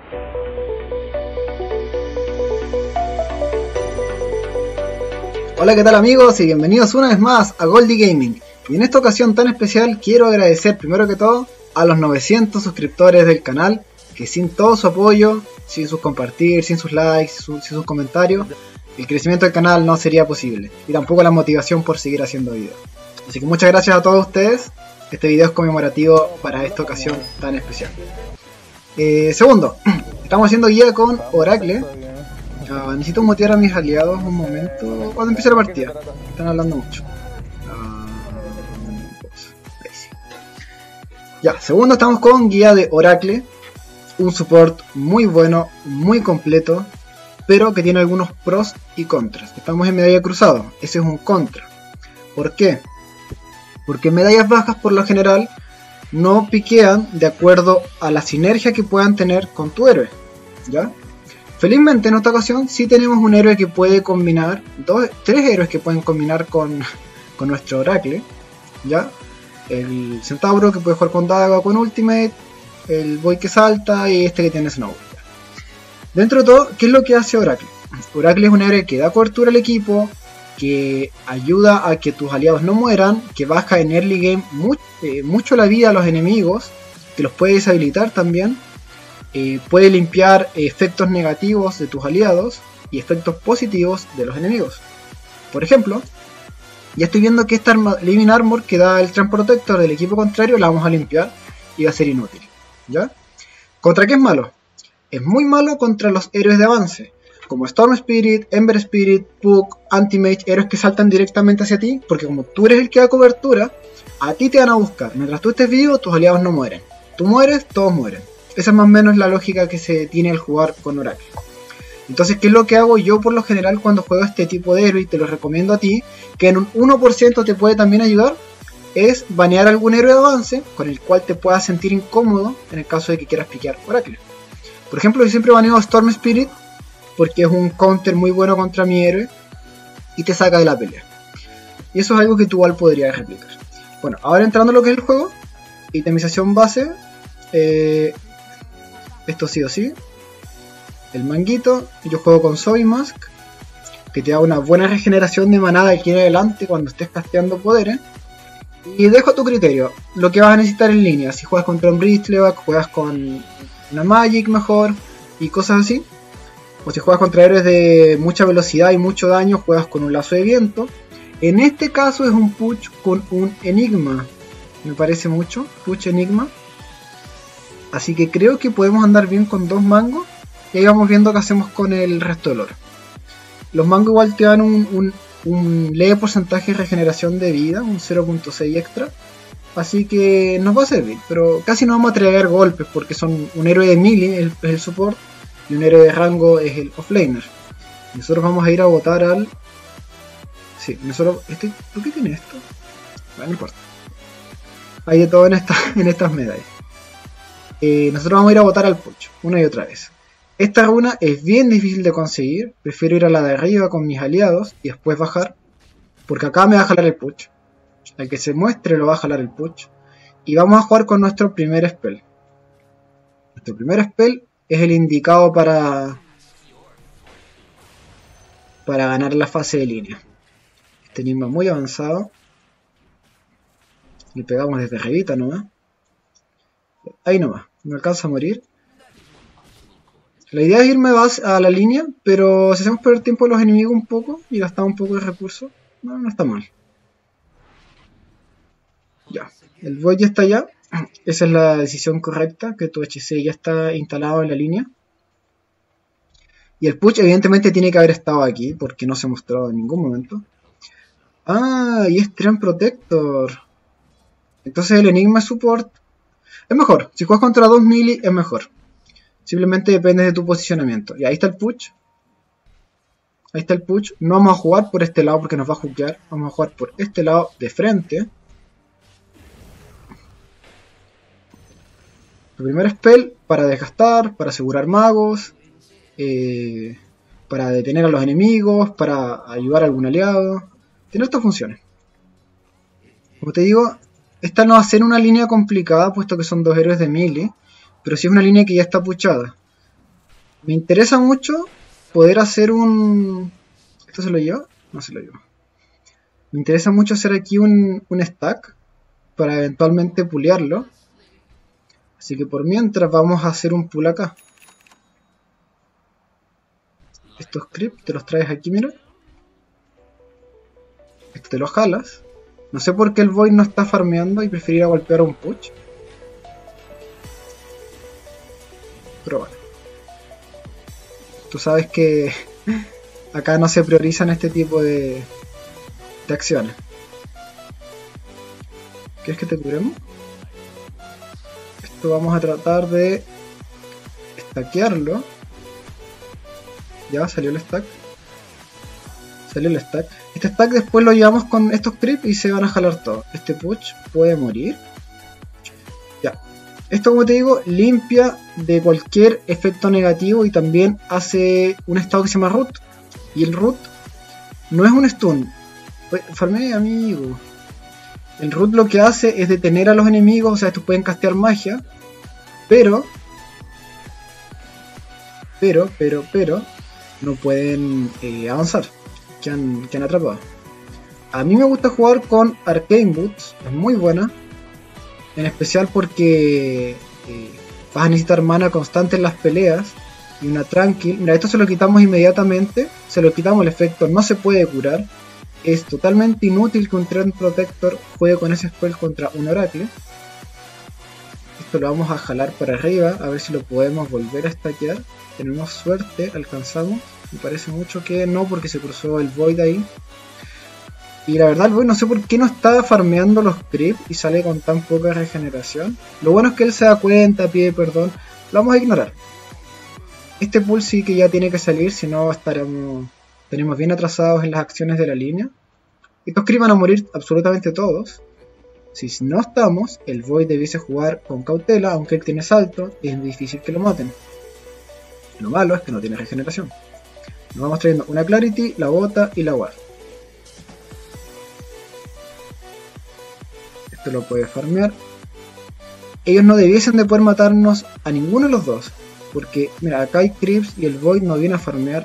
Hola, ¿qué tal amigos? Y bienvenidos una vez más a Goldie Gaming. Y en esta ocasión tan especial quiero agradecer primero que todo a los 900 suscriptores del canal, que sin todo su apoyo, sin sus compartir, sin sus likes, sin sus comentarios, el crecimiento del canal no sería posible. Y tampoco la motivación por seguir haciendo videos. Así que muchas gracias a todos ustedes. Este video es conmemorativo para esta ocasión tan especial. Segundo, estamos haciendo guía con Oracle. Necesito motivar a mis aliados un momento cuando empiece la partida. Están hablando mucho. Ya, segundo, estamos con guía de Oracle. Un support muy bueno, muy completo, pero que tiene algunos pros y contras. Estamos en medalla cruzado, ese es un contra. ¿Por qué? Porque medallas bajas por lo general no piquean de acuerdo a la sinergia que puedan tener con tu héroe, ¿ya? Felizmente en esta ocasión sí tenemos un héroe que puede combinar, tres héroes que pueden combinar con nuestro Oracle, ¿ya? El Centauro que puede jugar con Daga o con Ultimate, el Boy que salta y este que tiene Snow. Dentro de todo, ¿qué es lo que hace Oracle? Oracle es un héroe que da cobertura al equipo, que ayuda a que tus aliados no mueran, que baja en early game mucho la vida a los enemigos, que los puede deshabilitar también. Puede limpiar efectos negativos de tus aliados y efectos positivos de los enemigos. Por ejemplo, ya estoy viendo que esta Living Armor que da el Trend Protector del equipo contrario la vamos a limpiar y va a ser inútil, ¿ya? ¿Contra qué es malo? Es muy malo contra los héroes de avance, como Storm Spirit, Ember Spirit, Puck, Anti-Mage, héroes que saltan directamente hacia ti, porque como tú eres el que da cobertura, a ti te van a buscar. Mientras tú estés vivo, tus aliados no mueren. Tú mueres, todos mueren. Esa es más o menos la lógica que se tiene al jugar con Oracle. Entonces, ¿qué es lo que hago yo por lo general cuando juego este tipo de héroe? Y te lo recomiendo a ti, que en un 1% te puede también ayudar, es banear algún héroe de avance con el cual te puedas sentir incómodo en el caso de que quieras piquear Oracle. Por ejemplo, yo siempre baneo a Storm Spirit porque es un counter muy bueno contra mi héroe y te saca de la pelea. Y eso es algo que tú igual podrías replicar. Bueno, ahora entrando a lo que es el juego, itemización base. Esto sí o sí. El manguito. Yo juego con Zoe Mask, que te da una buena regeneración de maná de aquí en adelante cuando estés casteando poderes. Y dejo a tu criterio lo que vas a necesitar en línea. Si juegas contra un Bristleback, juegas con una Magic mejor y cosas así. O si juegas contra héroes de mucha velocidad y mucho daño, juegas con un lazo de viento. En este caso es un push con un Enigma. Me parece mucho. Push Enigma. Así que creo que podemos andar bien con dos mangos. Y ahí vamos viendo qué hacemos con el resto del oro. Los mangos igual te dan un leve porcentaje de regeneración de vida. Un 0.6 extra. Así que nos va a servir. Pero casi no vamos a traer golpes. Porque son un héroe de melee es el support. Y un héroe de rango es el offlaner. Nosotros vamos a ir a botar al... Sí, nosotros... ¿Por qué tiene esto? Bueno, no importa. Hay de todo en estas medallas. Nosotros vamos a ir a botar al puch, una y otra vez. Esta runa es bien difícil de conseguir. Prefiero ir a la de arriba con mis aliados y después bajar. Porque acá me va a jalar el puch. Al que se muestre lo va a jalar el puch. Y vamos a jugar con nuestro primer spell. Nuestro primer spell es el indicado para ganar la fase de línea. Este enigma muy avanzado. Le pegamos desde arribita nomás. Ahí nomás. Me alcanza a morir. La idea es irme a la línea, pero si hacemos perder tiempo a los enemigos un poco y gastamos un poco de recursos, no está mal. Ya. El boy ya está allá. Esa es la decisión correcta, que tu HC ya está instalado en la línea. Y el push evidentemente tiene que haber estado aquí, porque no se ha mostrado en ningún momento. Ah, y es Trend Protector. Entonces el Enigma Support es mejor. Si juegas contra 2 melee es mejor. Simplemente depende de tu posicionamiento. Y ahí está el push. Ahí está el push. No vamos a jugar por este lado porque nos va a hookear. Vamos a jugar por este lado de frente. El primer spell para desgastar, para asegurar magos, para detener a los enemigos, para ayudar a algún aliado. Tiene estas funciones. Como te digo, esta no va a ser una línea complicada, puesto que son dos héroes de melee, pero sí es una línea que ya está puchada. Me interesa mucho poder hacer un... ¿Esto se lo lleva? No se lo lleva. Me interesa mucho hacer aquí un stack para eventualmente pulearlo. Así que por mientras vamos a hacer un pull acá. Estos creeps te los traes aquí, mira. Esto te lo jalas. No sé por qué el Void no está farmeando y preferirá golpear a un push. Pero bueno. Tú sabes que acá no se priorizan este tipo de acciones. ¿Quieres que te curemos? Esto vamos a tratar de stackearlo. Ya salió el stack. Salió el stack. Este stack después lo llevamos con estos creeps y se van a jalar todos. Este push puede morir. Ya. Esto, como te digo, limpia de cualquier efecto negativo y también hace un estado que se llama root. Y el root no es un stun. Farmé, amigo. El root lo que hace es detener a los enemigos, o sea, estos pueden castear magia, pero no pueden avanzar, que han atrapado. A mí me gusta jugar con Arcane Boots, es muy buena, en especial porque vas a necesitar mana constante en las peleas y una tranquil. Mira, esto se lo quitamos inmediatamente, se lo quitamos el efecto, no se puede curar. Es totalmente inútil que un Treant Protector juegue con ese spell contra un Oracle. Esto lo vamos a jalar para arriba, a ver si lo podemos volver a stackear. Tenemos suerte, alcanzamos. Me parece mucho que no, porque se cruzó el Void ahí. Y la verdad el Void no sé por qué no está farmeando los creeps y sale con tan poca regeneración. Lo bueno es que él se da cuenta, pide perdón. Lo vamos a ignorar. Este pull sí que ya tiene que salir, si no tenemos bien atrasados en las acciones de la línea. Estos creeps van a morir absolutamente todos. Si no estamos, el Void debiese jugar con cautela, aunque él tiene salto, es difícil que lo maten. Lo malo es que no tiene regeneración. Nos vamos trayendo una Clarity, la bota y la Ward. Esto lo puede farmear. Ellos no debiesen de poder matarnos a ninguno de los dos. Porque, mira, acá hay creeps y el Void no viene a farmear.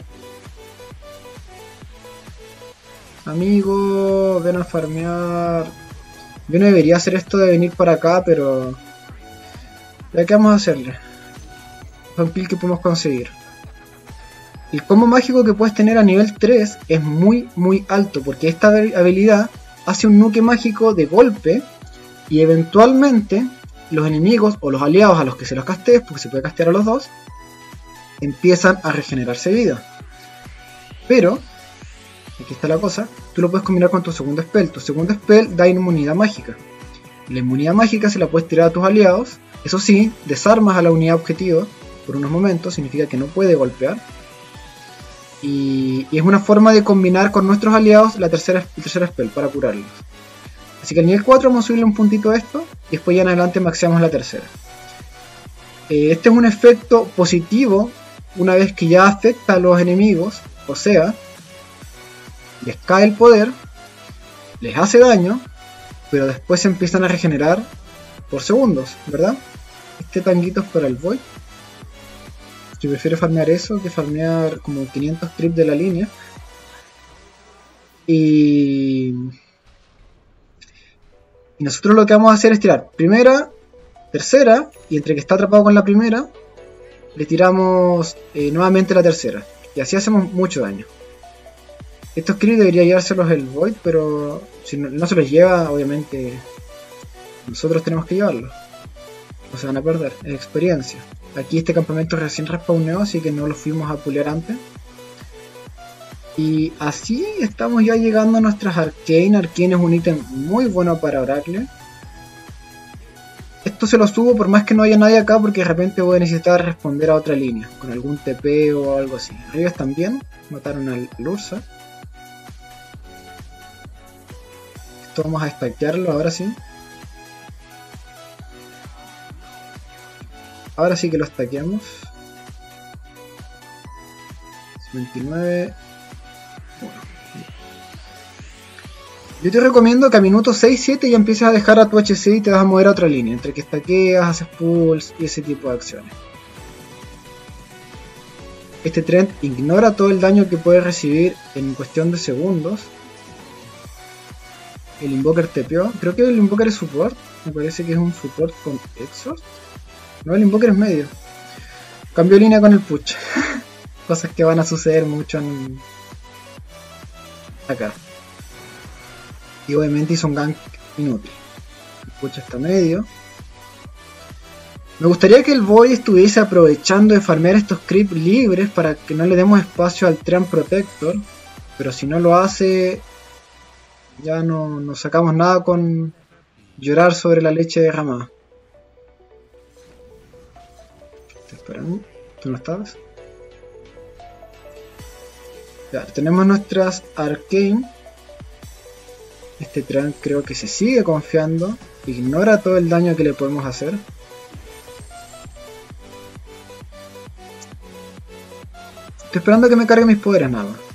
Amigo, ven a farmear. Yo no debería hacer esto de venir para acá, pero... ¿qué vamos a hacerle? Un kill que podemos conseguir. El combo mágico que puedes tener a nivel 3 es muy alto, porque esta habilidad hace un nuke mágico de golpe y eventualmente los enemigos o los aliados a los que se los castees, porque se puede castear a los dos, empiezan a regenerarse vida. Pero... aquí está la cosa, tú lo puedes combinar con tu segundo spell. Tu segundo spell da inmunidad mágica. La inmunidad mágica se la puedes tirar a tus aliados. Eso sí, desarmas a la unidad objetivo por unos momentos, significa que no puede golpear. Y es una forma de combinar con nuestros aliados el tercer spell para curarlos. Así que al nivel 4 vamos a subirle un puntito a esto y después ya en adelante maxeamos la tercera. Este es un efecto positivo una vez que ya afecta a los enemigos, o sea... les cae el poder, les hace daño, pero después se empiezan a regenerar por segundos, ¿verdad? Este tanguito es para el Void. Yo prefiero farmear eso que farmear como 500 creeps de la línea. Y nosotros lo que vamos a hacer es tirar primera, tercera, y entre que está atrapado con la primera, le tiramos nuevamente la tercera. Y así hacemos mucho daño. Estos creeps debería llevárselos el Void, pero si no se los lleva, obviamente nosotros tenemos que llevarlos. O se van a perder, es experiencia. Aquí este campamento recién respawneó, así que no lo fuimos a pulear antes. Y así estamos ya llegando a nuestras Arcane. Arcane es un ítem muy bueno para Oracle. Esto se lo subo por más que no haya nadie acá, porque de repente voy a necesitar responder a otra línea, con algún TP o algo así. Arriba también, mataron al Ursa. Esto vamos a stackearlo ahora sí. Ahora sí que lo stackeamos. 29. Bueno. Yo te recomiendo que a minuto 6-7 ya empieces a dejar a tu HC y te vas a mover a otra línea, entre que stackeas, haces pulls y ese tipo de acciones. Este Trent ignora todo el daño que puede recibir en cuestión de segundos. El Invoker tepeó. Creo que el Invoker es support. Me parece que es un support con Exhaust. No, el Invoker es medio. Cambió línea con el push. Cosas que van a suceder mucho en... acá. Y obviamente hizo un gank inútil. El push está medio. Me gustaría que el Void estuviese aprovechando de farmear estos creeps libres para que no le demos espacio al Treant Protector. Pero si no lo hace, ya no sacamos nada con llorar sobre la leche derramada. Estoy esperando. ¿Tú no estabas? Ya, tenemos nuestras Arcane. Este Treant creo que se sigue confiando. Ignora todo el daño que le podemos hacer. Estoy esperando a que me cargue mis poderes nada más.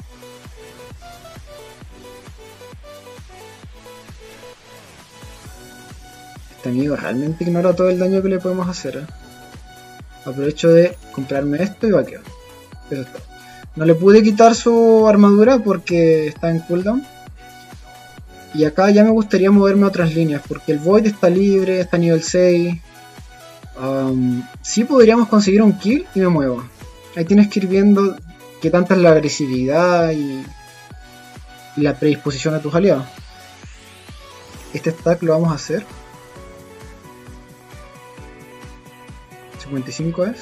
Este amigo realmente ignora todo el daño que le podemos hacer. Aprovecho de comprarme esto y vaqueo. Eso es todo. No le pude quitar su armadura porque está en cooldown. Y acá ya me gustaría moverme a otras líneas porque el Void está libre, está a nivel 6. Sí podríamos conseguir un kill y me muevo. Ahí tienes que ir viendo qué tanta es la agresividad y la predisposición de tus aliados. Este stack lo vamos a hacer. 55 es.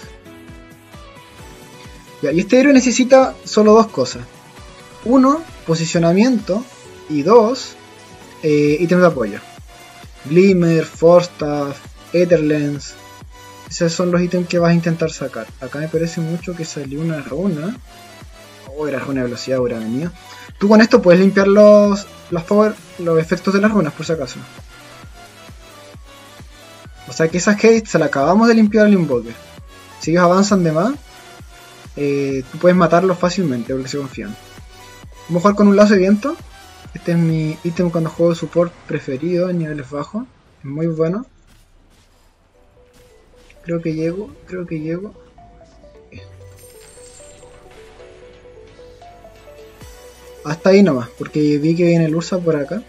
Ya, y este héroe necesita solo dos cosas. Uno, posicionamiento. Y dos, ítems de apoyo. Glimmer, Force Staff, Etherlens. Esos son los ítems que vas a intentar sacar. Acá me parece mucho que salió una runa. Oh, era runa de velocidad, hubiera venido. Tú con esto puedes limpiar los efectos de las runas, por si acaso. O sea que esa haste se la acabamos de limpiar al Invoker. Si ellos avanzan de más, tú puedes matarlos fácilmente porque se confían. Vamos a jugar con un lazo de viento. Este es mi ítem cuando juego de support preferido en niveles bajos. Es muy bueno. Creo que llego. Hasta ahí nomás, porque vi que viene el Ursa por acá.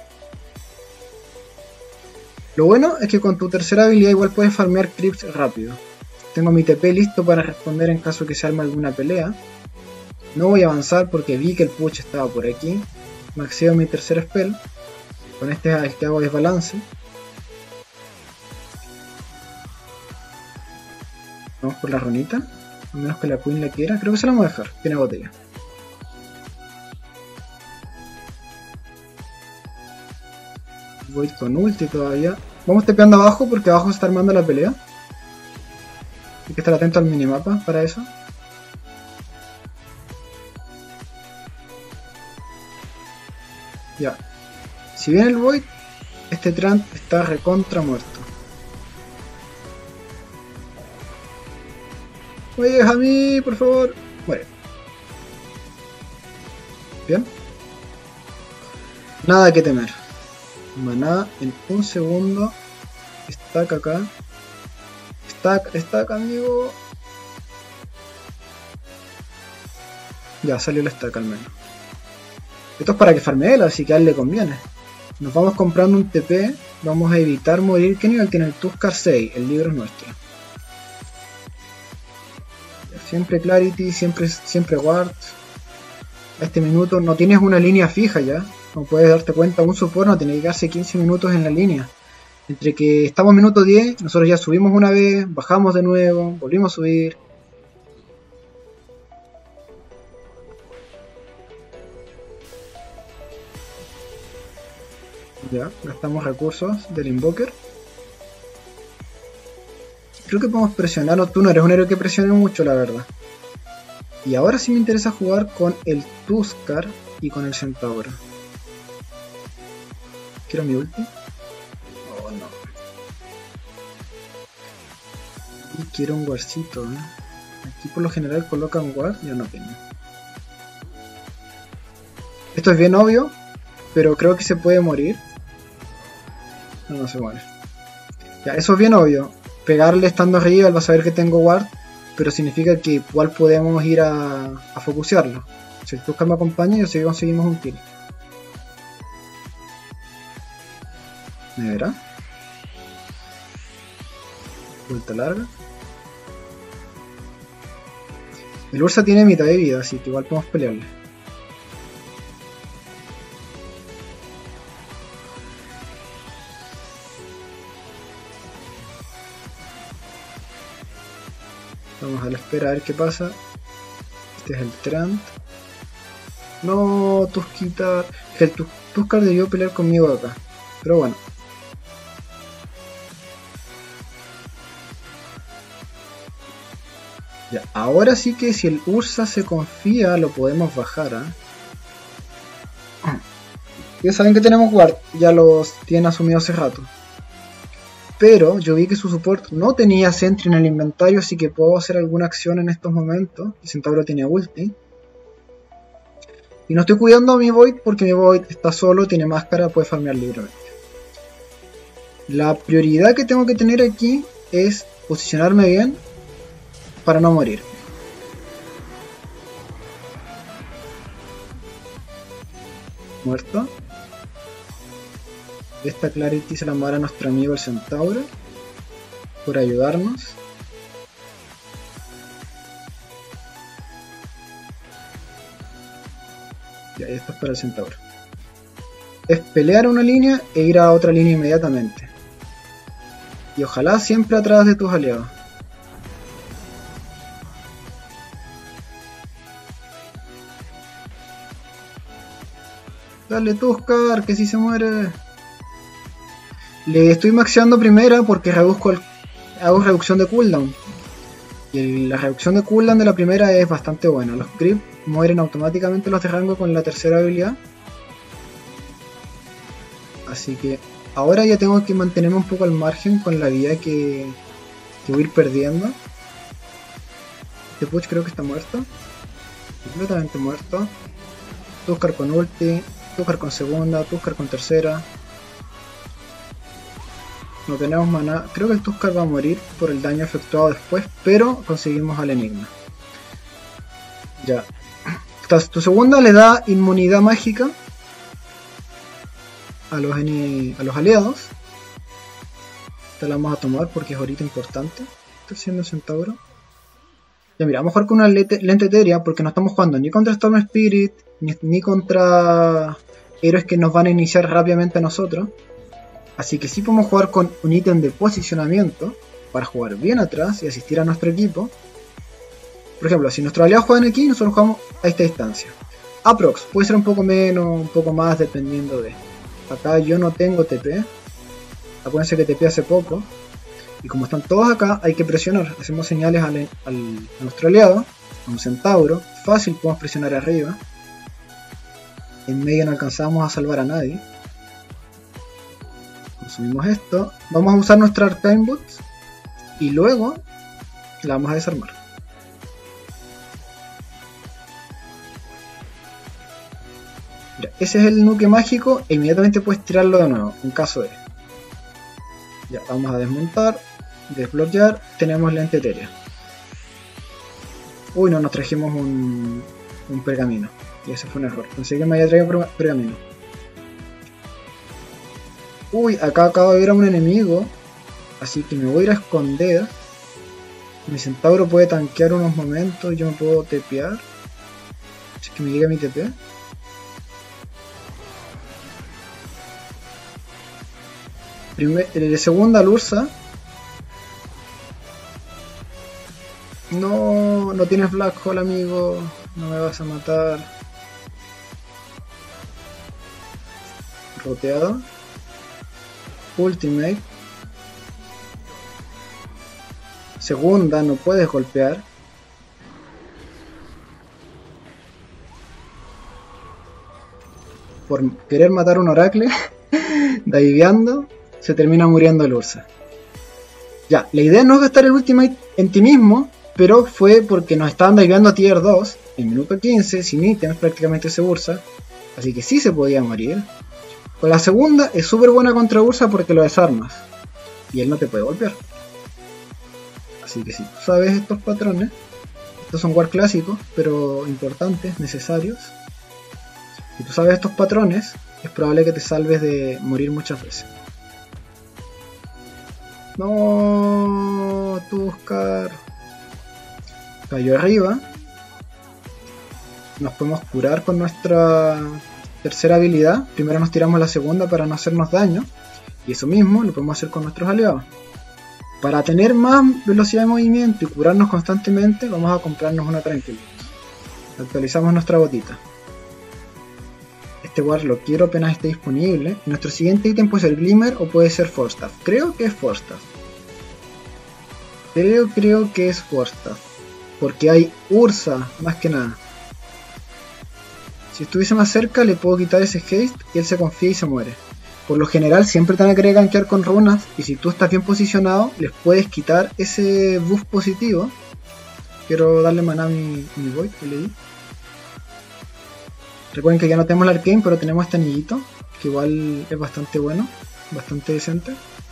Lo bueno es que con tu tercera habilidad igual puedes farmear creeps rápido. Tengo mi TP listo para responder en caso que se arme alguna pelea. No voy a avanzar porque vi que el push estaba por aquí. Maxeo mi tercer spell. Con este es el que hago desbalance. Vamos por la runita. A menos que la Queen la quiera. Creo que se la vamos a dejar. Tiene botella. Voy con ulti todavía. Vamos tepeando abajo porque abajo se está armando la pelea. Hay que estar atento al minimapa para eso. Ya. Si viene el Void, este Treant está recontra muerto. Oye, a mí, por favor. Muere. Bien. Nada que temer. Maná en un segundo. Stack acá. Stack, amigo. Ya, salió el stack al menos. Esto es para que farmee él, así que a él le conviene. Nos vamos comprando un TP. Vamos a evitar morir. ¿Qué nivel tiene el Tuskar? 6. El libro es nuestro. Siempre Clarity, siempre Ward. A este minuto no tienes una línea fija ya. Como puedes darte cuenta, un support no tiene que quedarse 15 minutos en la línea. Entre que estamos minuto 10, nosotros ya subimos una vez, bajamos de nuevo, volvimos a subir. Ya, gastamos recursos del Invoker. Creo que podemos presionar, tú no eres un héroe que presione mucho, la verdad. Y ahora sí me interesa jugar con el Tuskar y con el Centauro. Quiero mi ulti. Oh no. Y quiero un wardcito, ¿eh? Aquí por lo general colocan ward, yo no tengo. Esto es bien obvio, pero creo que se puede morir. No se muere. Ya, eso es bien obvio. Pegarle estando arriba, él va a saber que tengo ward pero significa que igual podemos ir a focusearlo. Si el Tuskar me acompaña, yo sé que conseguimos un kill. ¿Me verá? Vuelta larga. El Ursa tiene mitad de vida, así que igual podemos pelearle. Vamos a la espera a ver qué pasa. Este es el Trant. No, Tuskar. El Tuskar debió pelear conmigo acá. Pero bueno. Ya, ahora sí que si el Ursa se confía lo podemos bajar, ¿eh? Ya saben que tenemos Ward, ya los tienen asumido hace rato. Pero yo vi que su support no tenía Sentry en el inventario, así que puedo hacer alguna acción en estos momentos. Y Centauro tiene ulti. Y no estoy cuidando a mi Void porque mi Void está solo, tiene máscara, puede farmear libremente. La prioridad que tengo que tener aquí es posicionarme bien para no morir. Muerto. Esta Clarity se la va a dar a nuestro amigo el Centauro por ayudarnos. Ya, esto es para el Centauro. Es pelear una línea e ir a otra línea inmediatamente. Y ojalá siempre atrás de tus aliados. Dale Tuskar, que si se muere. Le estoy maxeando primera porque hago reducción de cooldown. Y la reducción de cooldown de la primera es bastante buena. Los creep mueren automáticamente los de rango con la tercera habilidad. Así que ahora ya tengo que mantenerme un poco al margen con la vida que voy a ir perdiendo. Este push creo que está muerto. Completamente muerto. Tuskar con ulti. Tuskar con segunda. Tuskar con tercera. No tenemos maná. Creo que el Tuskar va a morir por el daño efectuado después, pero conseguimos al enigma. Ya. Tu segunda le da inmunidad mágica a los aliados. Esta la vamos a tomar porque es ahorita importante. Está haciendo el Centauro. Ya mira, vamos a jugar con una lente etérea porque no estamos jugando ni contra Storm Spirit, ni contra héroes que nos van a iniciar rápidamente a nosotros. Así que sí podemos jugar con un ítem de posicionamiento para jugar bien atrás y asistir a nuestro equipo. Por ejemplo, si nuestros aliados juegan aquí, nosotros jugamos a esta distancia. Aprox, puede ser un poco menos, un poco más, dependiendo de... Acá yo no tengo TP. Acuérdense que TP hace poco. Y como están todos acá, hay que presionar. Hacemos señales a nuestro aliado, a un Centauro. Fácil, podemos presionar arriba. En medio no alcanzamos a salvar a nadie. Consumimos esto. Vamos a usar nuestra Arcane Boots. Y luego la vamos a desarmar. Mira, ese es el nuke mágico e inmediatamente puedes tirarlo de nuevo, en caso de... Ya, vamos a desmontar, desbloquear, tenemos lente etérea. Uy, no, nos trajimos un pergamino. Y ese fue un error, pensé que me había traído pergamino. Uy, acá acabo de ver a un enemigo, así que me voy a ir a esconder. Mi Centauro puede tanquear unos momentos, yo me puedo tepear. Así que me llega mi TP. De segunda al Ursa. No, no tienes Black Hole, amigo. No me vas a matar. Roteado. Ultimate. Segunda, no puedes golpear. Por querer matar un Oracle. Diveando. Se termina muriendo el Ursa. Ya, la idea no es gastar el Ultimate en ti mismo, pero fue porque nos estaban diveando a tier 2 en minuto 15, sin ítems prácticamente ese Ursa, así que sí se podía morir. Con la segunda es súper buena contra Ursa porque lo desarmas, y él no te puede golpear. Así que si tú sabes estos patrones, estos son war clásicos, pero importantes, necesarios. Si tú sabes estos patrones, es probable que te salves de morir muchas veces. No, Tuskar. Cayó arriba. Nos podemos curar con nuestra tercera habilidad. Primero nos tiramos la segunda para no hacernos daño. Y eso mismo lo podemos hacer con nuestros aliados. Para tener más velocidad de movimiento y curarnos constantemente, vamos a comprarnos una tranquilidad. Actualizamos nuestra botita. Este War lo quiero apenas esté disponible. Nuestro siguiente ítem puede ser Glimmer o puede ser Forstaff. Creo que es Forstaff. Creo que es Forstaff. Porque hay Ursa, más que nada. Si estuviese más cerca le puedo quitar ese haste y él se confía y se muere. Por lo general siempre te van a querer gankear con runas y si tú estás bien posicionado les puedes quitar ese buff positivo. Quiero darle maná a mi Void que le di. Recuerden que ya no tenemos el Arcane pero tenemos este anillito que igual es bastante bueno, bastante decente.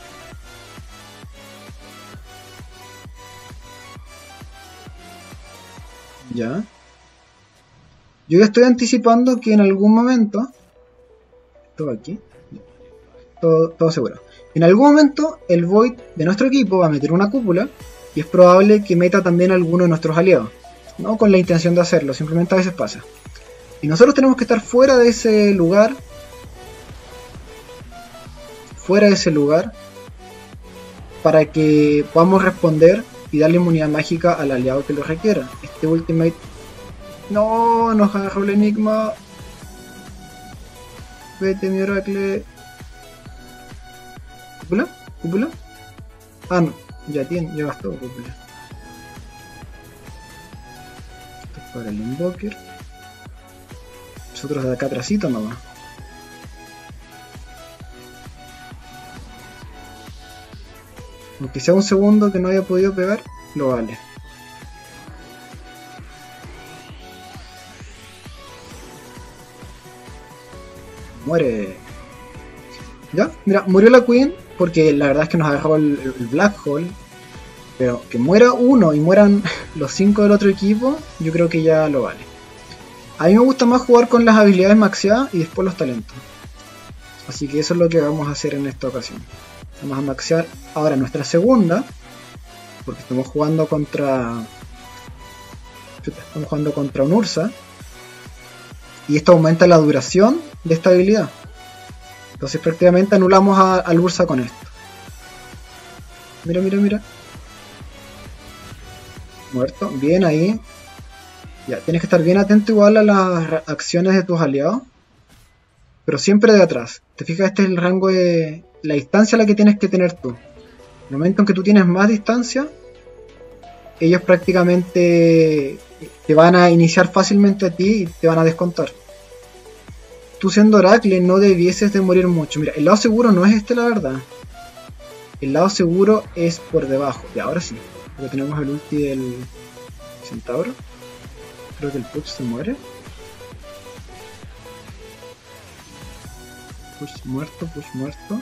Ya. Yo ya estoy anticipando que en algún momento... Todo aquí. Todo seguro. En algún momento el Void de nuestro equipo va a meter una cúpula y es probable que meta también a alguno de nuestros aliados. No con la intención de hacerlo, simplemente a veces pasa. Y nosotros tenemos que estar fuera de ese lugar. Para que podamos responder y darle inmunidad mágica al aliado que lo requiera. Este ultimate... No, nos agarró el enigma. Vete mi Oracle. ¿Cúpula? ¿Cúpula? Ah, no. Ya gastó cúpula. Esto es para el Invoker. Nosotros de acá atrásito nomás. Aunque sea un segundo que no haya podido pegar, lo vale. Muere. Ya, mira, murió la Queen porque la verdad es que nos agarró el Black Hole. Pero que muera uno y mueran los 5 del otro equipo, yo creo que ya lo vale. A mí me gusta más jugar con las habilidades maxeadas y después los talentos. Así que eso es lo que vamos a hacer en esta ocasión. Vamos a maxear ahora nuestra segunda. Porque estamos jugando contra un Ursa. Y esto aumenta la duración de esta habilidad. Entonces prácticamente anulamos al Ursa con esto. Mira, mira, mira. Muerto, bien ahí. Ya, tienes que estar bien atento igual a las acciones de tus aliados. Pero siempre de atrás. Te fijas, este es el rango de... la distancia a la que tienes que tener tú. En el momento en que tú tienes más distancia, ellos prácticamente te van a iniciar fácilmente a ti y te van a descontar. Tú siendo Oracle no debieses de morir mucho. Mira, el lado seguro no es este la verdad. El lado seguro es por debajo. Y ahora sí. Porque tenemos el ulti del Centauro. Creo que el Push se muere. Push muerto, Push muerto.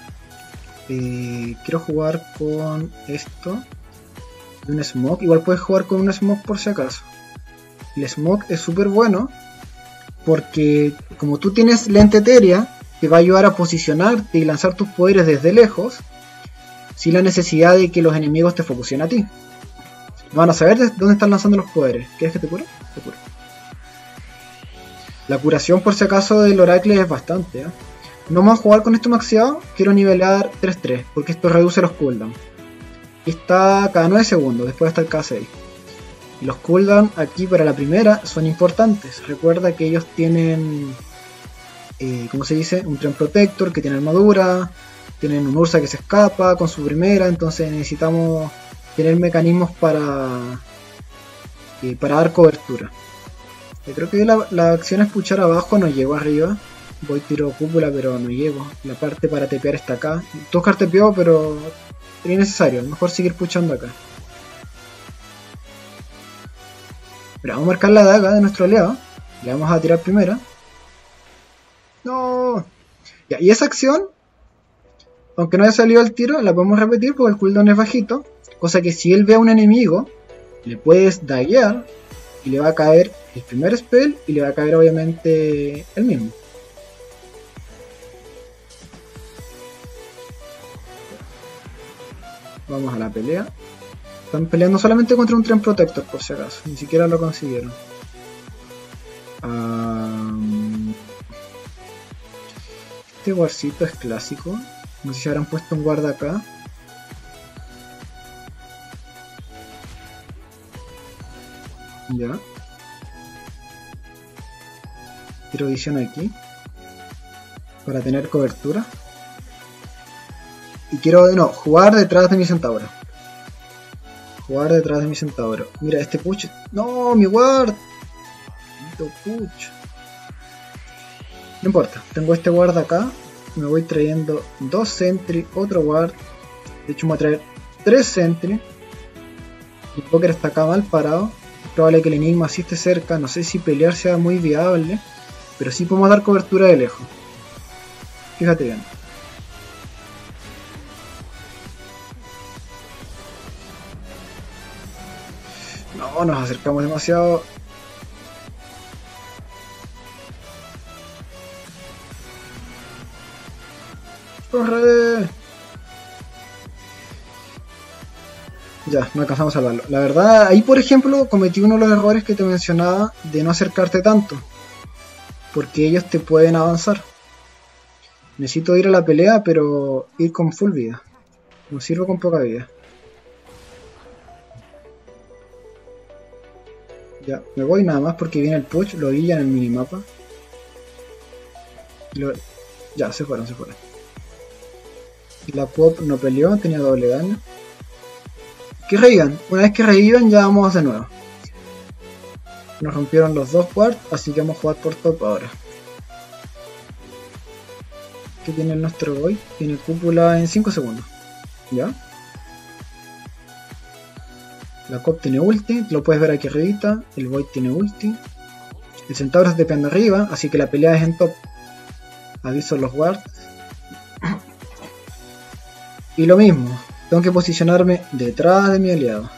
Quiero jugar con esto. Un Smoke. Igual puedes jugar con un Smoke por si acaso. El Smoke es súper bueno. Porque como tú tienes lente etérea, te va a ayudar a posicionarte y lanzar tus poderes desde lejos. Sin la necesidad de que los enemigos te focusen a ti. Van a saber dónde están lanzando los poderes. ¿Quieres que te cure? Te curo. La curación por si acaso del Oracle es bastante. No vamos a jugar con esto maxeado. Quiero nivelar 3-3 porque esto reduce los cooldowns. Y está cada 9 segundos, después está el K6. Y los cooldowns aquí para la primera son importantes. Recuerda que ellos tienen, ¿cómo se dice? Un Tren Protector que tiene armadura. Tienen un Ursa que se escapa con su primera. Entonces necesitamos tener mecanismos para dar cobertura. Yo creo que la acción es puchar abajo, no llego arriba. Voy tiro cúpula pero no llego. La parte para tepear está acá. Tuskar tepeó pero es innecesario. Mejor seguir puchando acá. Pero vamos a marcar la daga de nuestro aliado. Le vamos a tirar primera. No. Ya, y esa acción, aunque no haya salido al tiro, la podemos repetir porque el cooldown es bajito. Cosa que si él ve a un enemigo, le puedes daguear y le va a caer el primer spell y le va a caer obviamente el mismo. Vamos a la pelea. Están peleando solamente contra un Tren Protector por si acaso, ni siquiera lo consiguieron. Este guardcito es clásico. No sé si habrán puesto un guarda acá. Ya. Tiro visión aquí. Para tener cobertura. Y quiero, no, jugar detrás de mi centauro. Jugar detrás de mi centauro. Mira, este push. No, mi ward. Puch. No importa, tengo este ward acá. Me voy trayendo 2 sentry, otro ward. De hecho me voy a traer 3 sentry. El Poker está acá mal parado. Es probable que el enigma sí esté cerca. No sé si pelear sea muy viable, pero sí podemos dar cobertura de lejos. Fíjate bien. No, nos acercamos demasiado. ¡Corre! Ya, no alcanzamos a salvarlo. La verdad, ahí por ejemplo cometí uno de los errores que te mencionaba de no acercarte tanto. Porque ellos te pueden avanzar. Necesito ir a la pelea, pero ir con full vida. No sirvo con poca vida. Ya, me voy nada más porque viene el push, lo vi ya en el minimapa. Ya, se fueron. La pop no peleó, tenía doble daño. Que revivan, una vez que revivan ya vamos de nuevo. Nos rompieron los 2 wards, así que vamos a jugar por top ahora. ¿Qué tiene nuestro Void? Tiene cúpula en 5 segundos. ¿Ya? La Cop tiene ulti, lo puedes ver aquí arribita. El Void tiene ulti. El Centauro se depende arriba, así que la pelea es en top. Aviso los wards. Y lo mismo, tengo que posicionarme detrás de mi aliado.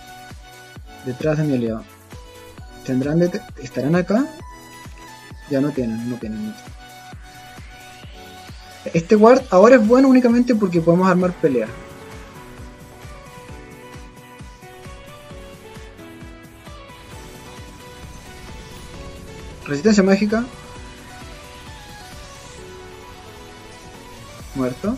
¿Estarán acá? Ya no tienen. Este ward ahora es bueno únicamente porque podemos armar pelea. Resistencia mágica. Muerto.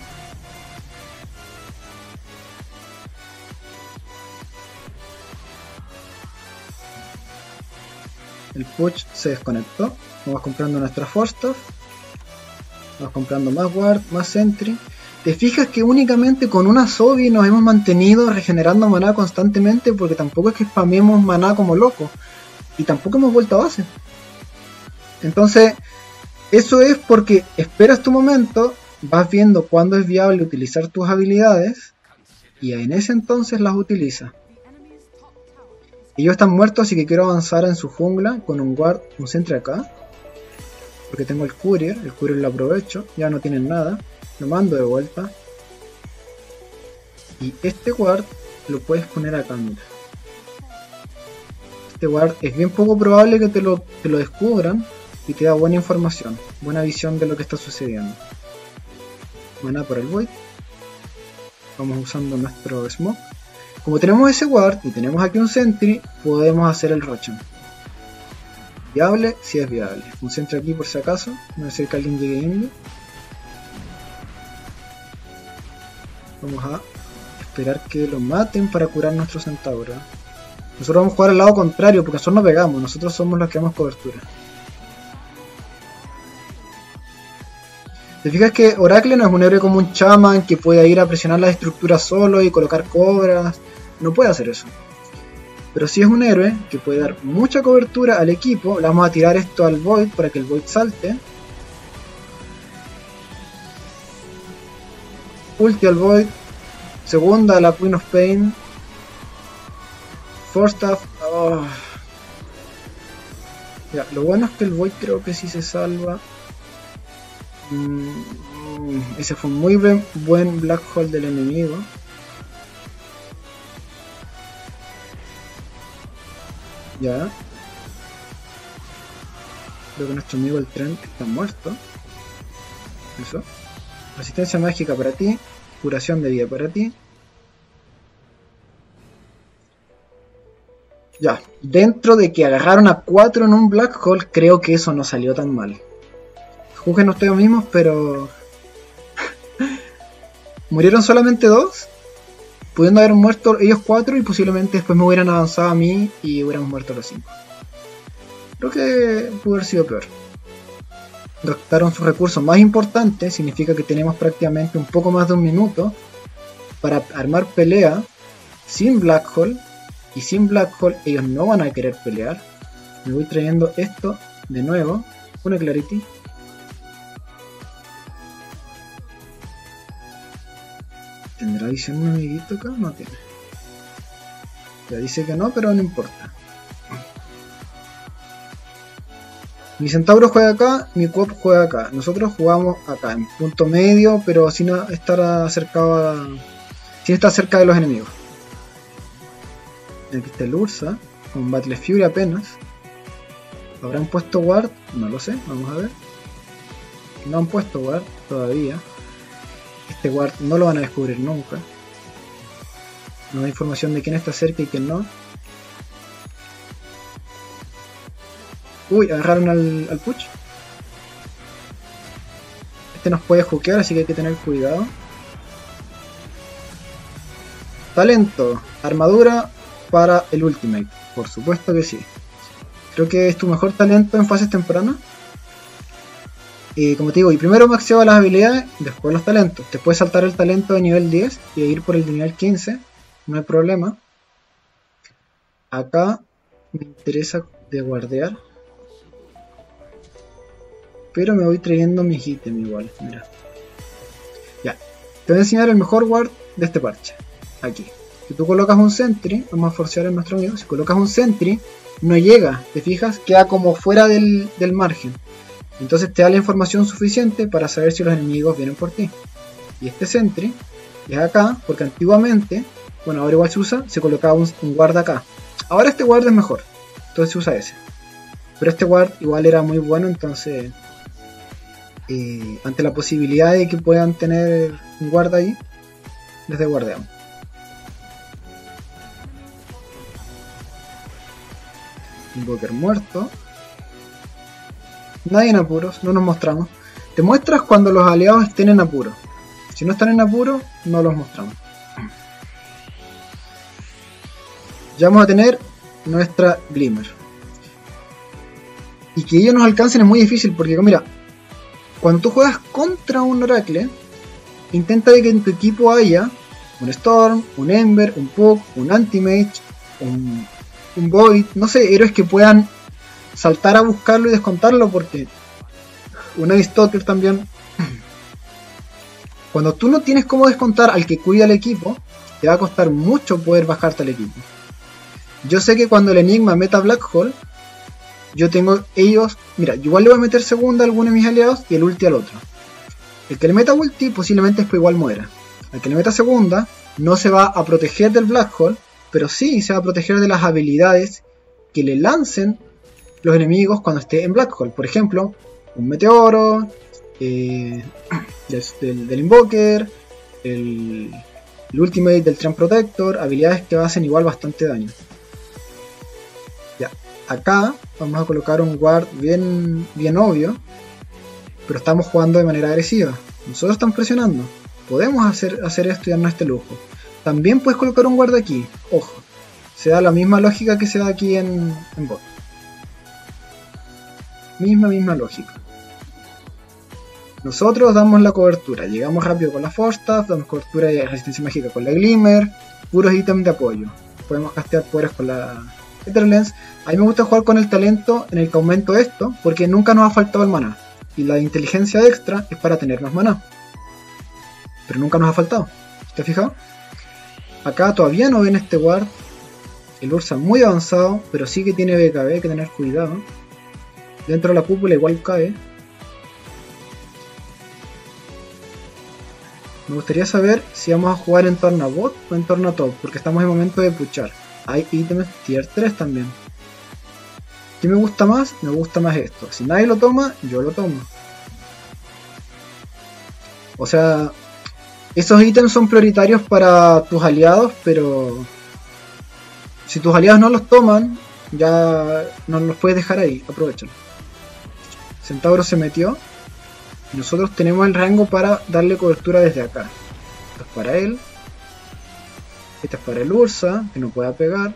El push se desconectó. Vamos comprando nuestra Force Staff. Vamos comprando más ward, más sentry. Te fijas que únicamente con una Sobi nos hemos mantenido regenerando maná constantemente, porque tampoco es que spamemos maná como locos. Y tampoco hemos vuelto a base. Entonces, eso es porque esperas tu momento, vas viendo cuándo es viable utilizar tus habilidades, y en ese entonces las utilizas. Ellos están muertos, así que quiero avanzar en su jungla con un ward, un sentry acá. Porque tengo el courier lo aprovecho, ya no tienen nada, lo mando de vuelta. Y este ward lo puedes poner acá, mira. Este ward es bien poco probable que te lo descubran y te da buena información, buena visión de lo que está sucediendo. Maná por el Void. Vamos usando nuestro smoke. Como tenemos ese ward y tenemos aquí un sentry, podemos hacer el Roshan. ¿Viable? Sí es viable. Un sentry aquí por si acaso, no va a ser que alguien llegue indio. Vamos a esperar que lo maten para curar nuestro centauro. Nosotros vamos a jugar al lado contrario porque nosotros no pegamos, nosotros somos los que damos cobertura. ¿Te fijas que Oracle no es un héroe como un chamán que puede ir a presionar las estructuras solo y colocar cobras? No puede hacer eso. Pero sí es un héroe que puede dar mucha cobertura al equipo. Le vamos a tirar esto al Void para que el Void salte. Ulti al Void. Segunda a la Queen of Pain. Force Staff. Oh. Ya, lo bueno es que el Void creo que sí se salva. Ese fue un muy buen Black Hole del enemigo. Ya. Creo que nuestro amigo el tren está muerto. Eso. Resistencia mágica para ti. Curación de vida para ti. Ya. Dentro de que agarraron a 4 en un Black Hole, creo que eso no salió tan mal. Juzguen ustedes mismos, pero... murieron solamente 2. Pudiendo haber muerto ellos 4 y posiblemente después me hubieran avanzado a mí y hubiéramos muerto los 5. Creo que pudo haber sido peor. Gastaron sus recursos más importantes, significa que tenemos prácticamente un poco más de un minuto para armar pelea sin Black Hole. Y sin Black Hole ellos no van a querer pelear. Me voy trayendo esto de nuevo. Una Clarity. ¿Tendrá visión un amiguito acá? No tiene. Ya dice que no, pero no importa. Mi Centauro juega acá, mi Coop juega acá. Nosotros jugamos acá, en punto medio, pero sin estar acercado sin estar cerca de los enemigos. Aquí está el Ursa, con Battle Fury apenas. ¿Habrán puesto Ward? No lo sé, vamos a ver. No han puesto Ward todavía. Este Ward no lo van a descubrir nunca. No hay información de quién está cerca y quién no. Uy, agarraron al Puch. Este nos puede hookear, así que hay que tener cuidado. Talento, armadura para el Ultimate. Por supuesto que sí. Creo que es tu mejor talento en fases tempranas. Y como te digo, y primero maxeaba las habilidades, después los talentos. Te puedes saltar el talento de nivel 10 y ir por el de nivel 15. No hay problema. Acá me interesa de guardear. Pero me voy trayendo mis ítems igual. Mira. Ya. Te voy a enseñar el mejor ward de este parche. Aquí. Si tú colocas un sentry, vamos a forcear a nuestro amigo. Si colocas un sentry, no llega. ¿Te fijas? Queda como fuera del margen. Entonces te da la información suficiente para saber si los enemigos vienen por ti. Y este sentry es acá, porque antiguamente, bueno, ahora igual se colocaba un guard acá. Ahora este guard es mejor, entonces se usa ese. Pero este guard igual era muy bueno, entonces ante la posibilidad de que puedan tener un guard ahí, les desguardeamos. Invoker muerto. Nadie en apuros, no nos mostramos. Te muestras cuando los aliados estén en apuro. Si no están en apuro, no los mostramos. Ya vamos a tener nuestra Glimmer. Y que ellos nos alcancen es muy difícil porque, mira, cuando tú juegas contra un Oracle, intenta de que en tu equipo haya un Storm, un Ember, un Puck, un Anti-Mage, un Void, no sé, héroes que puedan saltar a buscarlo y descontarlo, porque un Ice Stalker también. Cuando tú no tienes cómo descontar al que cuida el equipo, te va a costar mucho poder bajarte al equipo. Yo sé que cuando el Enigma meta Black Hole, yo tengo ellos, mira, yo igual le voy a meter segunda a alguno de mis aliados y el ulti al otro. El que le meta ulti posiblemente después igual muera. El que le meta segunda no se va a proteger del Black Hole, pero sí se va a proteger de las habilidades que le lancen los enemigos cuando esté en Black Hole. Por ejemplo, un meteoro, del Invoker, el Ultimate del Tram Protector, habilidades que hacen igual bastante daño. Ya, acá vamos a colocar un guard bien obvio, pero estamos jugando de manera agresiva. Nosotros estamos presionando. Podemos hacer esto y darnos este lujo. También puedes colocar un guard aquí, ojo. Se da la misma lógica que se da aquí en bot. Misma lógica. Nosotros damos la cobertura, llegamos rápido con la Force Staff, damos cobertura y resistencia mágica con la Glimmer, puros ítems de apoyo. Podemos castear poderes con la Etherlens. A mí me gusta jugar con el talento en el que aumento esto, porque nunca nos ha faltado el maná. Y la inteligencia extra es para tener más maná. Pero nunca nos ha faltado. ¿Te has fijado? Acá todavía no ven este ward. El Ursa muy avanzado, pero sí que tiene BKB, hay que tener cuidado. Dentro de la cúpula igual cae. Me gustaría saber si vamos a jugar en torno a bot o en torno a top, porque estamos en momento de puchar. Hay ítems tier 3 también. ¿Qué me gusta más? Me gusta más esto. Si nadie lo toma, yo lo tomo. O sea, esos ítems son prioritarios para tus aliados, pero si tus aliados no los toman, ya no los puedes dejar ahí. Aprovechalo. Centauro se metió. Y nosotros tenemos el rango para darle cobertura desde acá. Esto es para él. Este es para el Ursa, que no pueda pegar.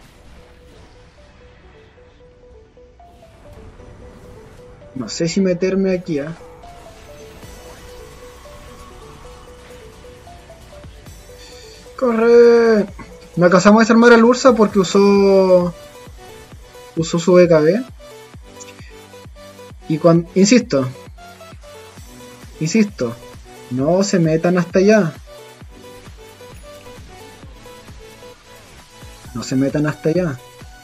No sé si meterme aquí, ¿eh? ¡Corre! No alcanzamos a desarmar al Ursa porque usó su BKB. Y cuando... Insisto, no se metan hasta allá. No se metan hasta allá.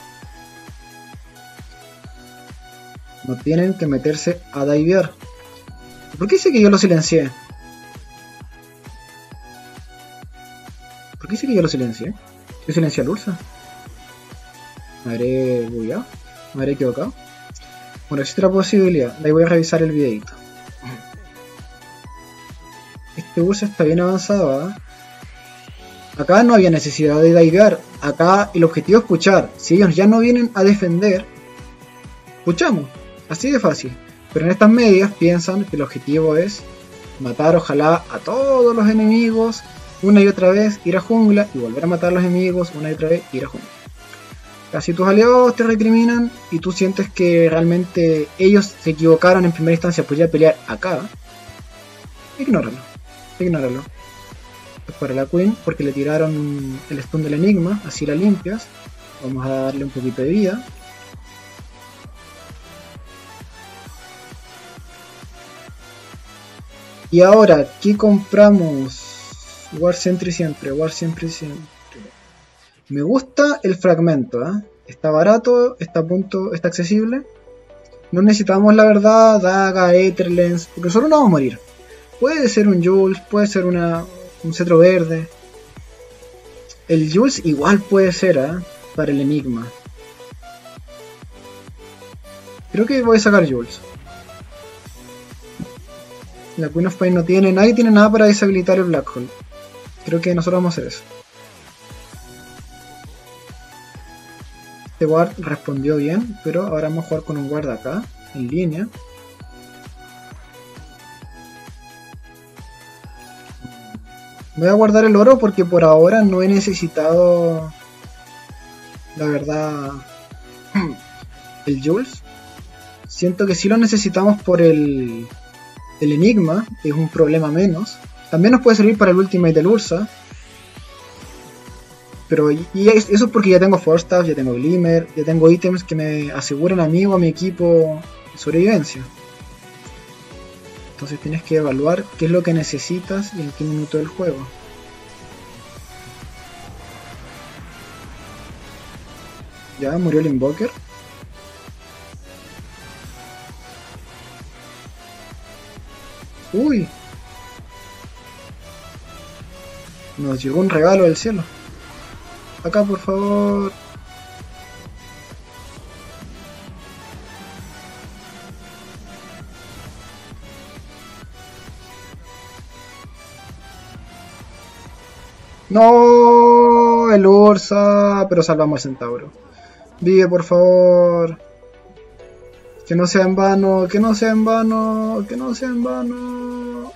No tienen que meterse a divear. ¿Por qué dice que yo lo silencié? ¿Por qué dice que yo lo silencié? ¿Yo silencié al Ursa? ¿Me habré bugueado? ¿Me habré equivocado? Bueno, existe la posibilidad. Ahí voy a revisar el videito. Este Ursa está bien avanzado, ¿eh? Acá no había necesidad de divear. Acá el objetivo es puchar. Si ellos ya no vienen a defender, puchamos. Así de fácil. Pero en estas medias piensan que el objetivo es matar ojalá a todos los enemigos una y otra vez, ir a jungla y volver a matar a los enemigos una y otra vez, ir a jungla. Casi tus aliados te recriminan y tú sientes que realmente ellos se equivocaron en primera instancia por ya pelear acá. Ignóralo. Esto es para la Queen porque le tiraron el stun del enigma, así la limpias. Vamos a darle un poquito de vida. Y ahora, ¿qué compramos? War siempre. Me gusta el fragmento, ¿eh? Está barato, está a punto, está accesible. No necesitamos la verdad, daga, Etherlens, porque solo no vamos a morir. Puede ser un Jules, puede ser un cetro verde. El Jules igual puede ser, ¿eh? Para el enigma. Creo que voy a sacar Jules. La Queen of Pain no tiene, nadie tiene nada para deshabilitar el Black Hole. Creo que nosotros vamos a hacer eso. Este ward respondió bien, pero ahora vamos a jugar con un ward acá, en línea. Voy a guardar el oro porque por ahora no he necesitado, la verdad, el Jules. Siento que sí lo necesitamos por el enigma, que es un problema menos. También nos puede servir para el ultimate del Ursa. Pero eso es porque ya tengo Force Staff, ya tengo Glimmer, ya tengo ítems que me aseguran a mí o a mi equipo sobrevivencia. Entonces tienes que evaluar qué es lo que necesitas y en qué minuto del juego. Ya murió el Invoker. Uy. Nos llegó un regalo del cielo. Acá, por favor. No, el Ursa, pero salvamos al Centauro. Vive, por favor. Que no sea en vano, que no sea en vano, que no sea en vano.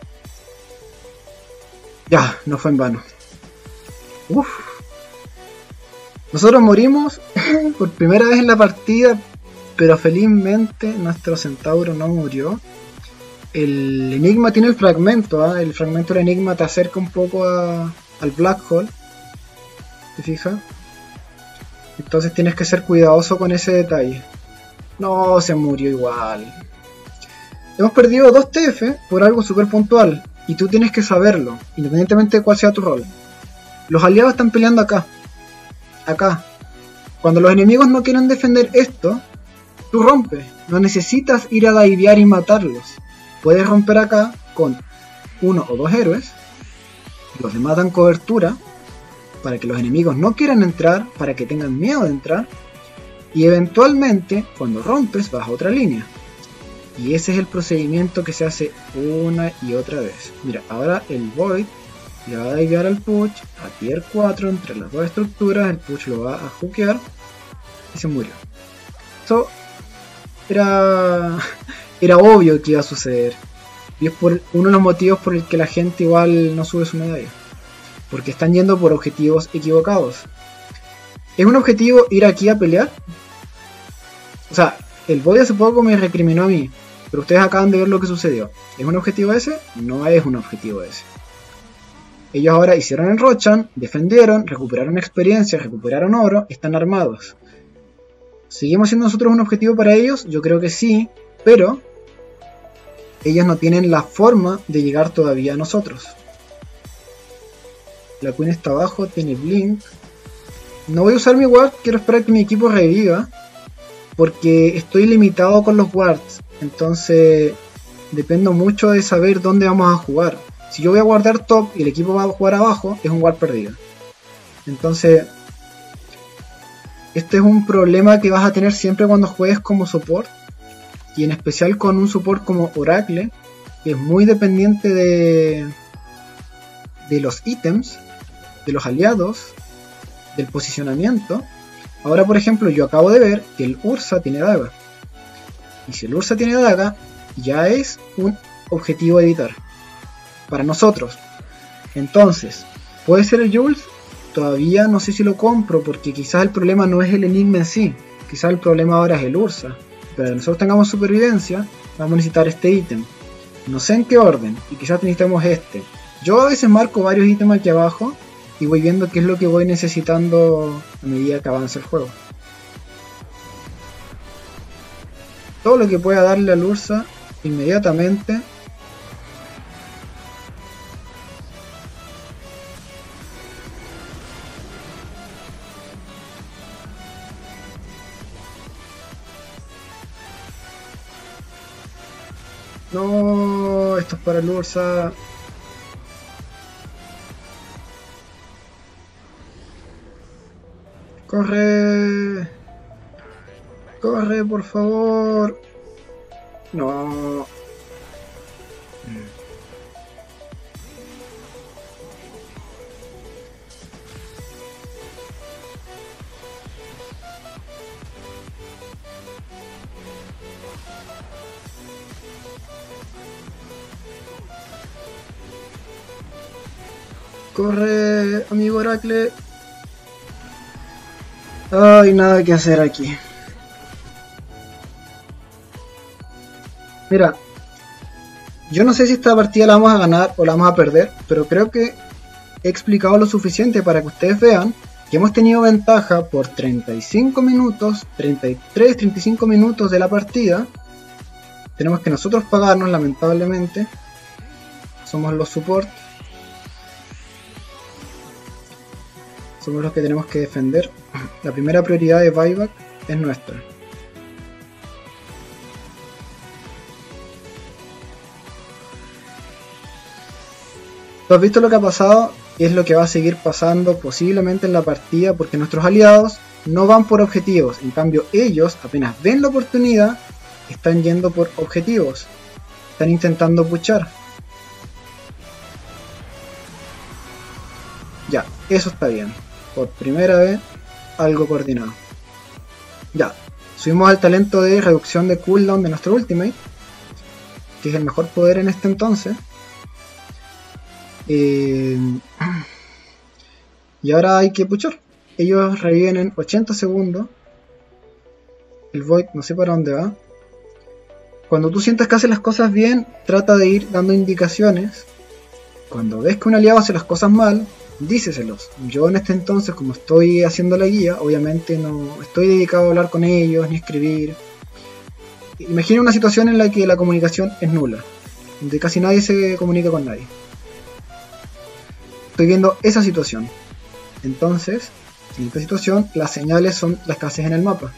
Ya, no fue en vano. Uff. Nosotros morimos por primera vez en la partida, pero felizmente nuestro Centauro no murió. El enigma tiene el fragmento, ¿eh? El fragmento del enigma te acerca un poco al Black Hole. ¿Te fijas? Entonces tienes que ser cuidadoso con ese detalle. No, se murió igual. Hemos perdido 2 TF por algo súper puntual. Y tú tienes que saberlo, independientemente de cuál sea tu rol. Los aliados están peleando acá. Acá. Cuando los enemigos no quieren defender esto, tú rompes. No necesitas ir a divear y matarlos. Puedes romper acá con 1 o 2 héroes. Los demás dan cobertura para que los enemigos no quieran entrar, para que tengan miedo de entrar. Y eventualmente, cuando rompes, vas a otra línea. Y ese es el procedimiento que se hace una y otra vez. Mira, ahora el Void le va a llegar al push a tier 4 entre las dos estructuras. El push lo va a hookear y se murió. Eso era obvio que iba a suceder. Y es por uno de los motivos por el que la gente igual no sube su medalla. Porque están yendo por objetivos equivocados. ¿Es un objetivo ir aquí a pelear? O sea, el Void hace poco me recriminó a mí. Pero ustedes acaban de ver lo que sucedió. ¿Es un objetivo ese? No es un objetivo ese. Ellos ahora hicieron el Rochan, defendieron, recuperaron experiencia, recuperaron oro, están armados. ¿Seguimos siendo nosotros un objetivo para ellos? Yo creo que sí, pero ellos no tienen la forma de llegar todavía a nosotros. La Queen está abajo, tiene Blink. No voy a usar mi ward, quiero esperar que mi equipo reviva, porque estoy limitado con los wards. Entonces dependo mucho de saber dónde vamos a jugar. Si yo voy a guardar top y el equipo va a jugar abajo, es un ward perdido. Entonces este es un problema que vas a tener siempre cuando juegues como support. Y en especial con un support como Oracle, que es muy dependiente de los ítems, de los aliados, del posicionamiento. Ahora por ejemplo yo acabo de ver que el Ursa tiene daga. Y si el Ursa tiene daga, ya es un objetivo a evitar para nosotros. Entonces, ¿puede ser el Jules? Todavía no sé si lo compro, porque quizás el problema no es el enigma en sí. Quizás el problema ahora es el Ursa. Pero que nosotros tengamos supervivencia, vamos a necesitar este ítem. No sé en qué orden, y quizás necesitemos este. Yo a veces marco varios ítems aquí abajo y voy viendo qué es lo que voy necesitando a medida que avanza el juego. Todo lo que pueda darle al Ursa inmediatamente. No, esto es para el Ursa. Corre. Corre, por favor. No. Corre, amigo Oracle. Ay, nada que hacer aquí. Mira, yo no sé si esta partida la vamos a ganar o la vamos a perder, pero creo que he explicado lo suficiente para que ustedes vean que hemos tenido ventaja por 35 minutos, 33, 35 minutos de la partida. Tenemos que nosotros pagarnos, lamentablemente. Somos los support. Somos los que tenemos que defender. La primera prioridad de buyback es nuestra. ¿Tú has visto lo que ha pasado? Es lo que va a seguir pasando posiblemente en la partida, porque nuestros aliados no van por objetivos. En cambio ellos, apenas ven la oportunidad, están yendo por objetivos. Están intentando puchar. Ya, eso está bien. Por primera vez, algo coordinado. Ya, subimos al talento de reducción de cooldown de nuestro ultimate, que es el mejor poder en este entonces. Y ahora hay que puchar. Ellos reviven en 80 segundos. El Void no sé para dónde va. Cuando tú sientas que hace las cosas bien, trata de ir dando indicaciones. Cuando ves que un aliado hace las cosas mal, díceselos. Yo en este entonces, como estoy haciendo la guía, obviamente no estoy dedicado a hablar con ellos ni escribir. Imagina una situación en la que la comunicación es nula, donde casi nadie se comunica con nadie. Estoy viendo esa situación. Entonces, en esta situación, las señales son las que haces en el mapa.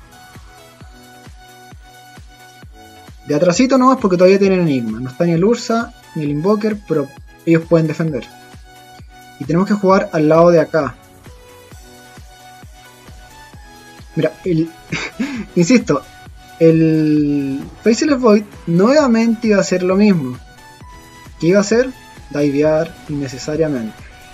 De atrasito nomás, porque todavía tienen enigma. No está ni el Ursa ni el Invoker, pero ellos pueden defender. Y tenemos que jugar al lado de acá. Mira, insisto, el Faceless Void nuevamente iba a hacer lo mismo. ¿Qué iba a hacer? Divear innecesariamente.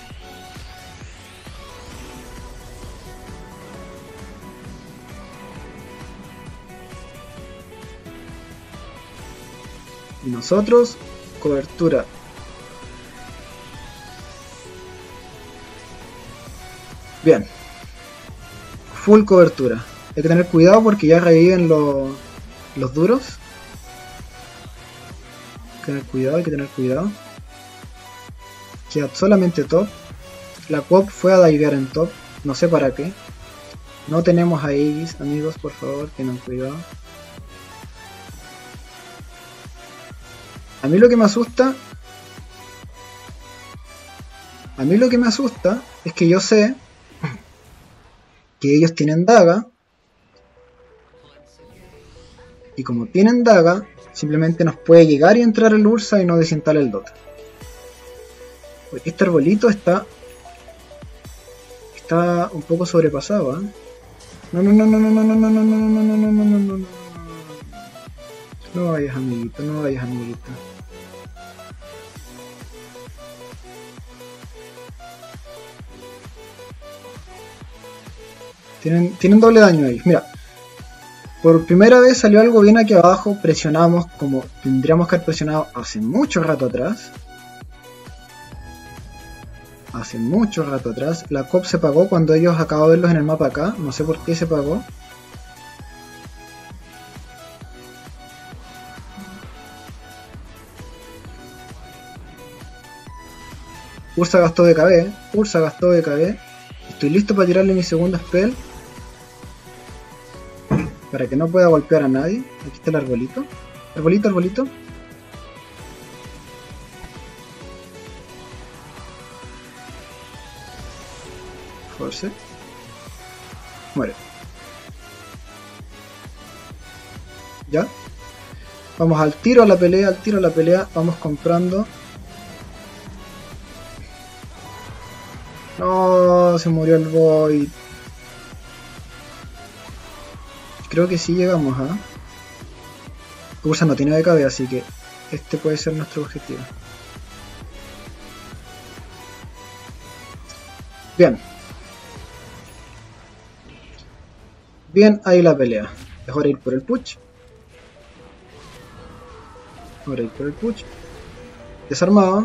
Y nosotros, cobertura. Bien. Full cobertura. Hay que tener cuidado porque ya reviven los duros. Hay que tener cuidado. Queda solamente top. La Coop fue a divear en top. No sé para qué. No tenemos a Aegis, amigos, por favor, tengan cuidado. A mí lo que me asusta es que yo sé que ellos tienen daga. Y como tienen daga, simplemente nos puede llegar y entrar el Ursa y no desinstala el Dota. Este arbolito está un poco sobrepasado, ¿eh? No. No vayas, amiguito, no vayas, amiguito. Tienen doble daño ahí. Mira, por primera vez salió algo bien aquí abajo. Presionamos como tendríamos que haber presionado hace mucho rato atrás. La COP se pagó cuando ellos acabo de verlos en el mapa acá. No sé por qué se pagó. Ursa gastó BKB. Estoy listo para tirarle mi segundo spell. Para que no pueda golpear a nadie. Aquí está el arbolito. Arbolito. Force. Muere. Ya. Vamos al tiro a la pelea. Vamos comprando. No, se murió el Void. Creo que sí llegamos a... Ursa no tiene BKB, así que este puede ser nuestro objetivo. Bien. Bien, ahí la pelea. Es hora de ir por el push. Desarmado.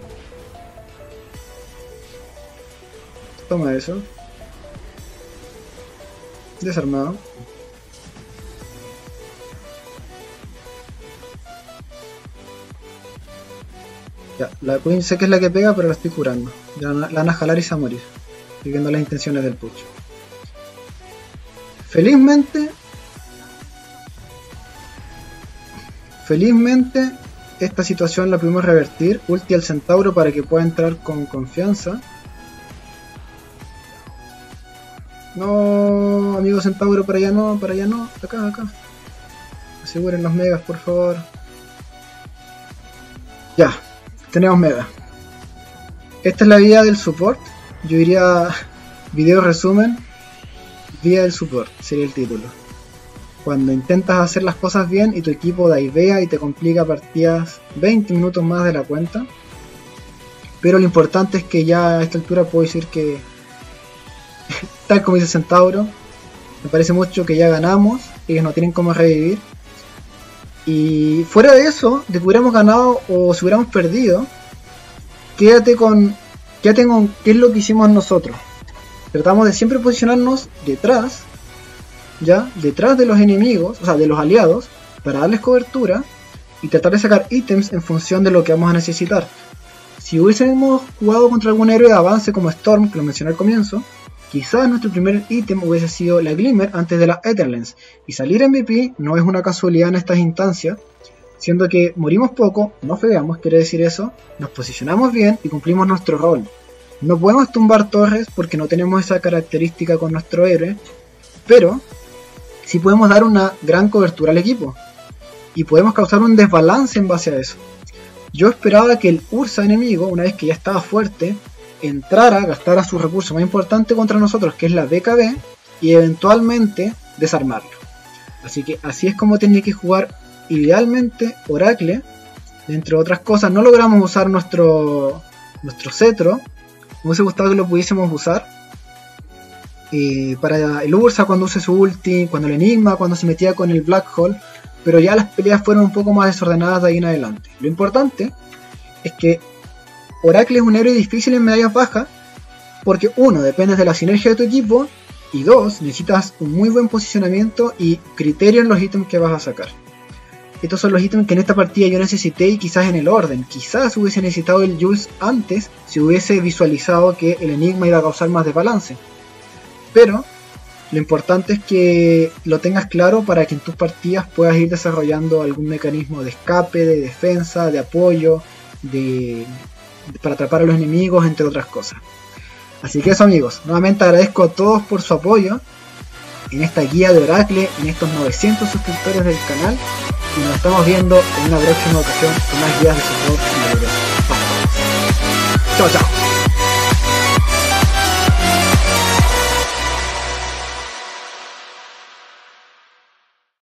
Toma eso. Desarmado. Ya, la Queen sé que es la que pega, pero la estoy curando. Ya la van a jalar y se va a morir. Estoy viendo las intenciones del push. Felizmente esta situación la pudimos revertir. Ulti al Centauro para que pueda entrar con confianza. No, amigo Centauro, para allá no, acá. Aseguren los megas, por favor. Ya, tenemos mega. Esta es la vía del support. Yo diría video resumen. Vía del support sería el título. Cuando intentas hacer las cosas bien y tu equipo divea y te complica partidas 20 minutos más de la cuenta. Pero lo importante es que ya a esta altura puedo decir que tal como dice Centauro, me parece mucho que ya ganamos, ellos no tienen cómo revivir. Y fuera de eso, de que hubiéramos ganado o si hubiéramos perdido, quédate con qué es lo que hicimos nosotros. Tratamos de siempre posicionarnos detrás de los enemigos, o sea, de los aliados, para darles cobertura y tratar de sacar ítems en función de lo que vamos a necesitar. Si hubiésemos jugado contra algún héroe de avance como Storm, que lo mencioné al comienzo, quizás nuestro primer ítem hubiese sido la Glimmer antes de la Etherlens, y salir MVP no es una casualidad en estas instancias, siendo que morimos poco, no fedeamos, quiere decir eso, nos posicionamos bien y cumplimos nuestro rol. No podemos tumbar torres porque no tenemos esa característica con nuestro héroe, pero sí podemos dar una gran cobertura al equipo, y podemos causar un desbalance en base a eso. Yo esperaba que el Ursa enemigo, una vez que ya estaba fuerte, entrara, gastara su recurso más importante contra nosotros, que es la BKB, y eventualmente desarmarlo. Así que así es como tiene que jugar idealmente Oracle. Entre otras cosas, no logramos usar nuestro cetro. Me hubiese gustado que lo pudiésemos usar para el Ursa cuando use su ulti, cuando el Enigma, cuando se metía con el Black Hole, pero ya las peleas fueron un poco más desordenadas de ahí en adelante. Lo importante es que Oracle es un héroe difícil en medallas bajas, porque uno, dependes de la sinergia de tu equipo, y dos, necesitas un muy buen posicionamiento y criterio en los ítems que vas a sacar. Estos son los ítems que en esta partida yo necesité y quizás en el orden. Quizás hubiese necesitado el Jules antes si hubiese visualizado que el Enigma iba a causar más desbalance. Pero lo importante es que lo tengas claro para que en tus partidas puedas ir desarrollando algún mecanismo de escape, de defensa, de apoyo, para atrapar a los enemigos, entre otras cosas. Así que eso, amigos, nuevamente agradezco a todos por su apoyo en esta guía de Oracle, en estos 900 suscriptores del canal, y nos estamos viendo en una próxima ocasión con más guías de support y de Oracle. Chao, chao.